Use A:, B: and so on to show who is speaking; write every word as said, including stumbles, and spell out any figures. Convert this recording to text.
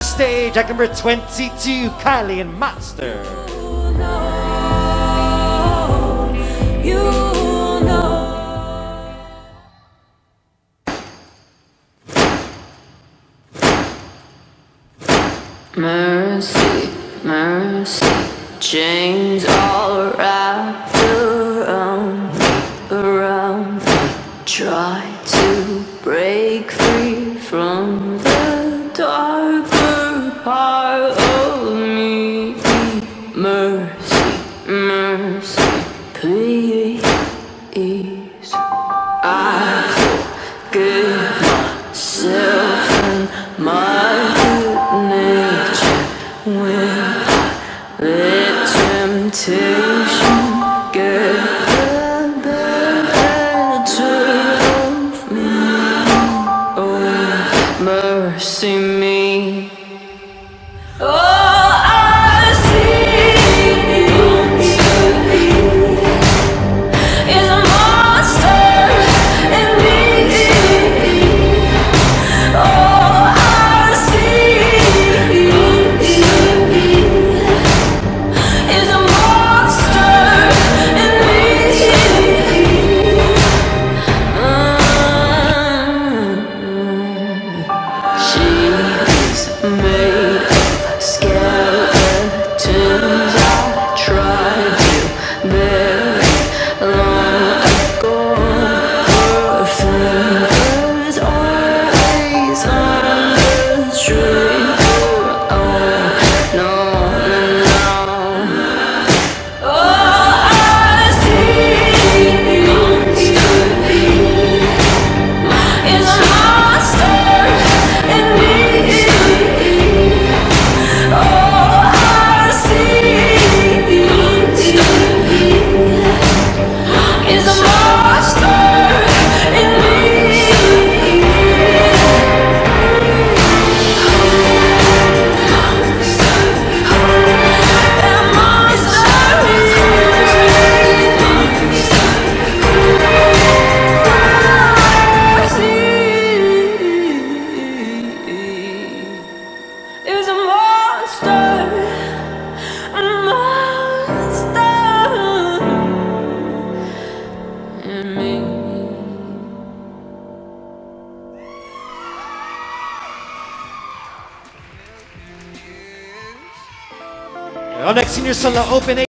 A: Stage, act number twenty-two, Kyleigh and Master.
B: You know. Mercy, mercy, chains all wrapped around me, around me. Try to break free from the darker part of me. Mercy, mercy, please. I forgive myself and my good nature when I let temptation get the better of me. Oh, mercy me. Oh, I see is a monster in me. Oh, I see is a monster in me. She's made of skeletons I tried to bury long ago. Her fingers always on the trigger. Oh, no, no, no. Oh, I see is a monster in me. Oh, I see is a monster in me. That monster I see is a monster, a monster in me.
A: Our next senior solo open